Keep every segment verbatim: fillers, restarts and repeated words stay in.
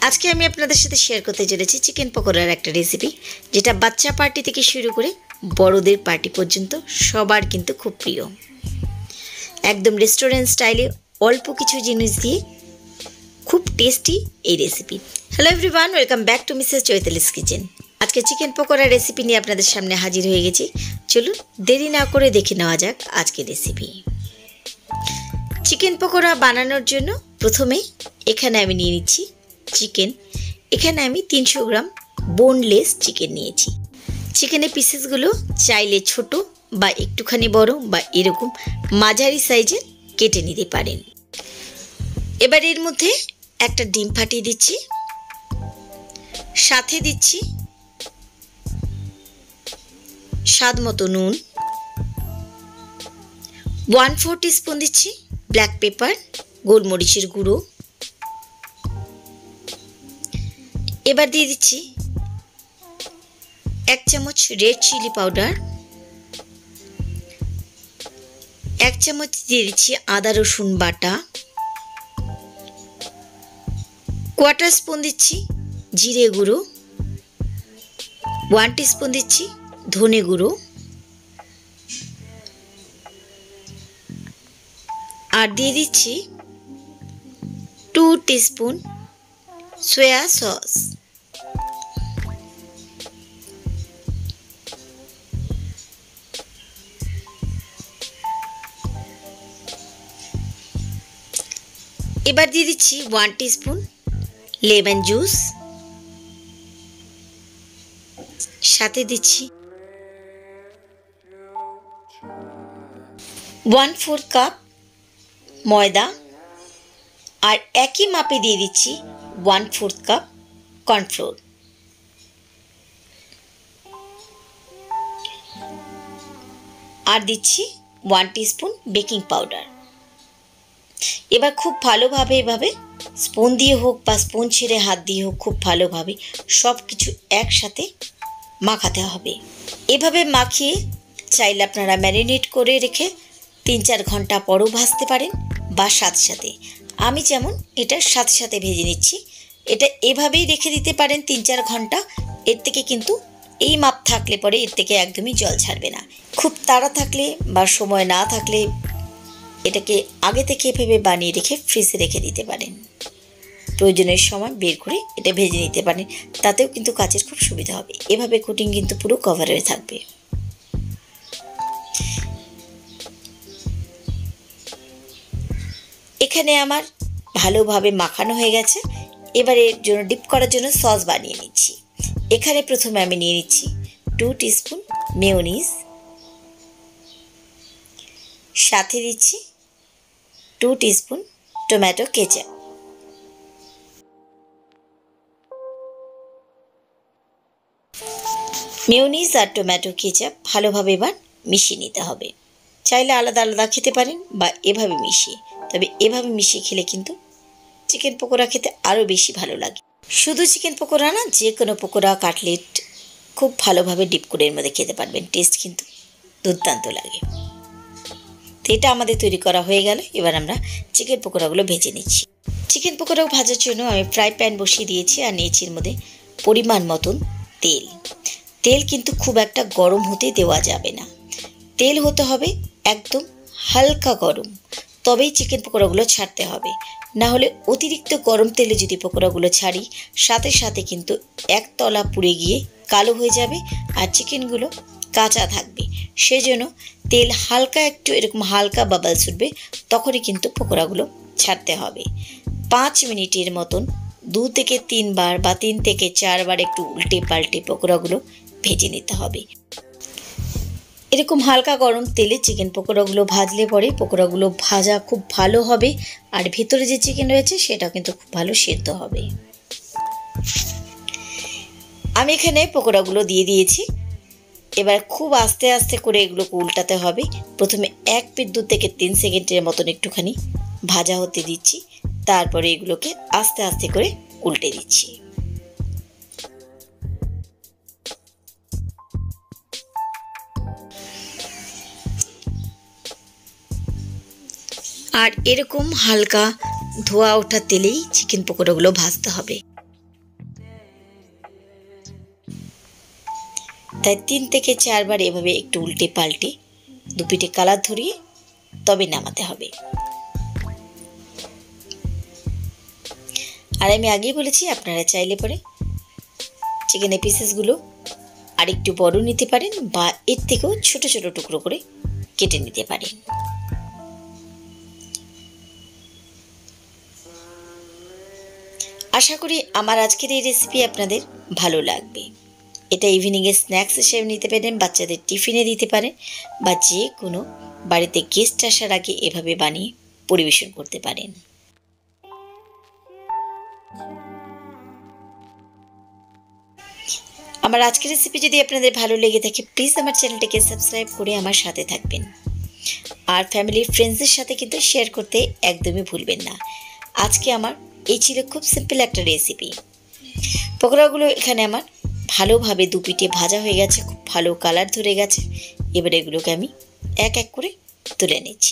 আজকে আমি আপনাদের সাথে শেয়ার করতে চলেছি চিকেন পকোড়ার একটা রেসিপি, যেটা বাচ্চা পার্টি থেকে শুরু করে বড়দের পার্টি পর্যন্ত সবার কিন্তু খুব প্রিয়। একদম রেস্টুরেন্ট স্টাইলে অল্প কিছু জিনিস দিয়ে খুব টেস্টি এই recipe. Hello everyone, welcome back to Mrs Chaitali's kitchen. আজকে চিকেন পকোড়ার রেসিপি নিয়ে আপনাদের সামনে হাজির হয়ে গেছি। চলুন দেরি না করে দেখে নেওয়া যাক আজকের রেসিপি। চিকেন পকোড়া বানানোর জন্য প্রথমে এখানে আমি নিয়ে নিচ্ছি চিকেন। এখানে আমি তিনশো গ্রাম বোনলেস চিকেন নিয়েছি। চিকেনের পিসেসগুলো চাইলে ছোট বা একটুখানি বড় বা এরকম মাঝারি সাইজের কেটে নিতে পারেন। এবার এর মধ্যে একটা ডিম ফাটিয়ে দিচ্ছি, সাথে দিচ্ছি স্বাদ মতো নুন, ওয়ান ফোর টিস্পুন দিচ্ছি ব্ল্যাক পেপার গোলমরিচের গুঁড়ো। এবার দিয়ে দিচ্ছি এক চামচ রেড চিলি পাউডার, এক চামচ দিয়ে দিচ্ছি আদা রসুন বাটা, কোয়ার্টার স্পুন দিচ্ছি জিরে গুঁড়ো, ওয়ান টিস্পুন দিচ্ছি ধনে গুঁড়ো, আর দিয়ে দিচ্ছি টু টিস্পুন সোয়া সস। এবার দিয়ে দিচ্ছি ওয়ান টিস্পুন লেমন জুস, সাথে দিচ্ছি ওয়ান ফোর কাপ ময়দা, আর একই মাপে দিয়ে দিচ্ছি ওয়ান ফোর্থ কাপ কর্নফ্লোর। আর দিচ্ছি ওয়ান টিস্পুন বেকিং পাউডার। এবার খুব ভালোভাবে এভাবে স্পুন দিয়ে হোক বা স্পুন ছেড়ে হাত দিয়ে হোক খুব ভালোভাবে সব কিছু একসাথে মাখাতে হবে। এভাবে মাখিয়ে চাইলে আপনারা ম্যারিনেট করে রেখে তিন চার ঘন্টা পরও ভাজতে পারেন, বা সাথে সাথে আমি যেমন এটা সাথে সাথে ভেজে নিচ্ছি। এটা এভাবেই রেখে দিতে পারেন তিন চার ঘন্টা। এর থেকে কিন্তু এই মাপ থাকলে পরে এর থেকে একদমই জল ছাড়বে না। খুব তাড়া থাকলে বা সময় না থাকলে এটাকে আগে থেকে এভাবে বানিয়ে রেখে ফ্রিজে রেখে দিতে পারেন। প্রয়োজনের সময় বের করে এটা ভেজে নিতে পারেন, তাতেও কিন্তু কাজের খুব সুবিধা হবে। এভাবে কোটিং কিন্তু পুরো কভার হয়ে থাকবে। এখানে আমার ভালোভাবে মাখানো হয়ে গেছে। এবারে এর জন্য ডিপ করার জন্য সস বানিয়ে নিচ্ছি। এখানে প্রথমে আমি নিয়ে নিচ্ছি টু টিস্পুন মেয়োনিজ, সাথে দিচ্ছি two teaspoon tomato ketchup. Mayonnaise আর টমেটো কেচাপ ভালোভাবে এবার মিশিয়ে নিতে হবে। চাইলে আলাদা আলাদা খেতে পারেন বা এভাবে মিশিয়ে, তবে এভাবে মিশিয়ে খেলে কিন্তু চিকেন পকোড়া খেতে আরও বেশি ভালো লাগে। শুধু চিকেন পকোড়া না, যে কোনো পকোড়া কাটলেট খুব ভালোভাবে ডিপ করে এর মধ্যে খেতে পারবেন। টেস্ট কিন্তু দুর্দান্ত লাগে। তো এটা আমাদের তৈরি করা হয়ে গেল। এবার আমরা চিকেন পকোড়াগুলো ভেজে নিচ্ছি। চিকেন পকোড়া ভাজার জন্য আমি ফ্রাই প্যান বসিয়ে দিয়েছি, আর নিয়েছি এর মধ্যে পরিমাণ মতন তেল। তেল কিন্তু খুব একটা গরম হতে দেওয়া যাবে না। তেল হতে হবে একদম হালকা গরম, তবেই চিকেন পকোড়াগুলো ছাড়তে হবে। না হলে অতিরিক্ত গরম তেলে যদি পকোড়াগুলো ছাড়ি, সাথে সাথে কিন্তু একতলা পুড়ে গিয়ে কালো হয়ে যাবে আর চিকেনগুলো কাঁচা থাকবে। সেজন্য তেল হালকা একটু এরকম হালকা বাবলস উঠবে, তখনই কিন্তু পকোড়াগুলো ছাড়তে হবে। পাঁচ মিনিটের মতন দু থেকে তিনবার বা তিন থেকে চারবার একটু উল্টে পাল্টে পকোড়াগুলো ভেজে নিতে হবে। এরকম হালকা গরম তেলে চিকেন পকোড়াগুলো ভাজলে পরে পকোড়াগুলো ভাজা খুব ভালো হবে, আর ভেতরে যে চিকেন রয়েছে সেটা কিন্তু খুব ভালো সেদ্ধ হবে। আমি এখানে পকোড়াগুলো দিয়ে দিয়েছি। এবার খুব আস্তে আস্তে করে এগুলোকে উল্টাতে হবে। প্রথমে এক পিঠ দু থেকে তিন সেকেন্ডের মতন একটুখানি ভাজা হতে দিচ্ছি, তারপরে এগুলোকে আস্তে আস্তে করে উল্টে দিচ্ছি। আর এরকম হালকা ধোয়া ওঠা তেলেই চিকেন পকোড়াগুলো ভাজতে হবে। তাই তিন থেকে চারবার এভাবে একটু উল্টে পাল্টে দু পিঠে কালার ধরিয়ে তবে নামাতে হবে। আর আমি আগেই বলেছি আপনারা চাইলে পরে চিকেনের পিসেসগুলো আরেকটু বড় নিতে পারেন বা এর থেকেও ছোট ছোট টুকরো করে কেটে নিতে পারেন। আশা করি আমার আজকের এই রেসিপি আপনাদের ভালো লাগবে। এটা ইভিনিংয়ে স্ন্যাক্স হিসেবে নিতে পারেন, বাচ্চাদের টিফিনে দিতে পারেন বা যে কোনো বাড়িতে গেস্ট আসার আগে এভাবে বানিয়ে পরিবেশন করতে পারেন। আমার আজকের রেসিপি যদি আপনাদের ভালো লেগে থাকে প্লিজ আমার চ্যানেলটাকে সাবস্ক্রাইব করে আমার সাথে থাকবেন। আর ফ্যামিলি ফ্রেন্ডসদের সাথে কিন্তু শেয়ার করতে একদমই ভুলবেন না। আজকে আমার এই ছিল খুব সিম্পল একটা রেসিপি। পকোড়াগুলো এখানে আমার ভালোভাবে দু পিঠে ভাজা হয়ে গেছে, খুব ভালো কালার ধরে গেছে। এবার এগুলোকে আমি এক এক করে তুলে নিচ্ছি।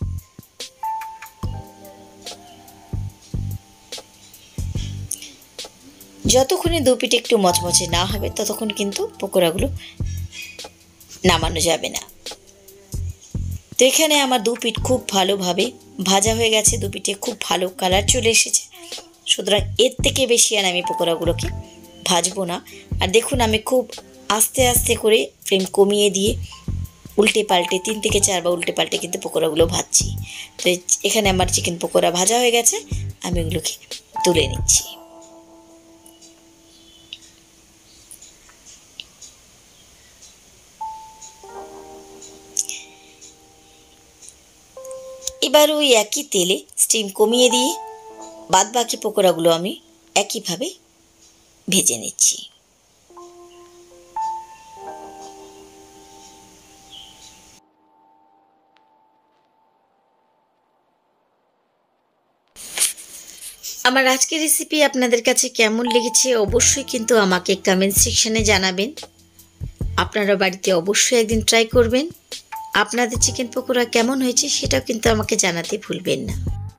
যতক্ষণে দু পিঠে একটু মচমচে না হবে ততক্ষণ কিন্তু পকোড়াগুলো নামানো যাবে না। তো এখানে আমার দু পিঠ খুব ভালোভাবে ভাজা হয়ে গেছে, দু পিঠে খুব ভালো কালার চলে এসেছে। সুতরাং এর থেকে বেশি আর আমি পকোড়াগুলোকে ভাজবো না। আর দেখুন আমি খুব আস্তে আস্তে করে ফ্লেম কমিয়ে দিয়ে উল্টে পাল্টে তিন থেকে চারবার উল্টে পাল্টে কিন্তু পকোড়াগুলো ভাজছি। তো এখানে আমার চিকেন পকোড়া ভাজা হয়ে গেছে, আমি এগুলোকে তুলে নিচ্ছি। এবার ওই একই তেলে স্টিম কমিয়ে দিয়ে বাদ বাকি পকোড়াগুলো আমি একইভাবে ভেজে নিচ্ছি। আমার আজকের রেসিপি আপনাদের কাছে কেমন লেগেছে অবশ্যই কিন্তু আমাকে কমেন্ট সেকশনে জানাবেন। আপনারা বাড়িতে অবশ্যই একদিন ট্রাই করবেন। আপনাদের চিকেন পকোড়া কেমন হয়েছে সেটাও কিন্তু আমাকে জানাতে ভুলবেন না।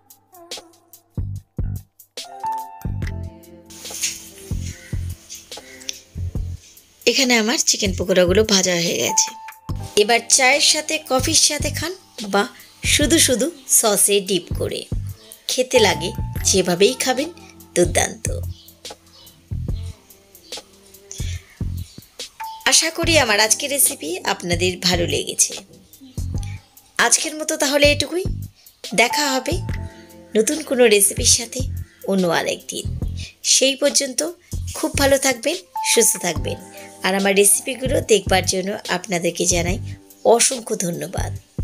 এখানে আমার চিকেন পকোড়াগুলো ভাজা হয়ে গেছে। এবার চায়ের সাথে কফির সাথে খান বা শুধু শুধু সসে ডিপ করে খেতে লাগে যেভাবেই খাবেন দুর্দান্ত। আশা করি আমার আজকের রেসিপি আপনাদের ভালো লেগেছে। আজকের মতো তাহলে এটুকুই। দেখা হবে নতুন কোনো রেসিপির সাথে অন্য আরেকদিন। সেই পর্যন্ত খুব ভালো থাকবেন, সুস্থ থাকবেন। আর আমার রেসিপিগুলো দেখবার জন্য আপনাদেরকে জানাই অসংখ্য ধন্যবাদ।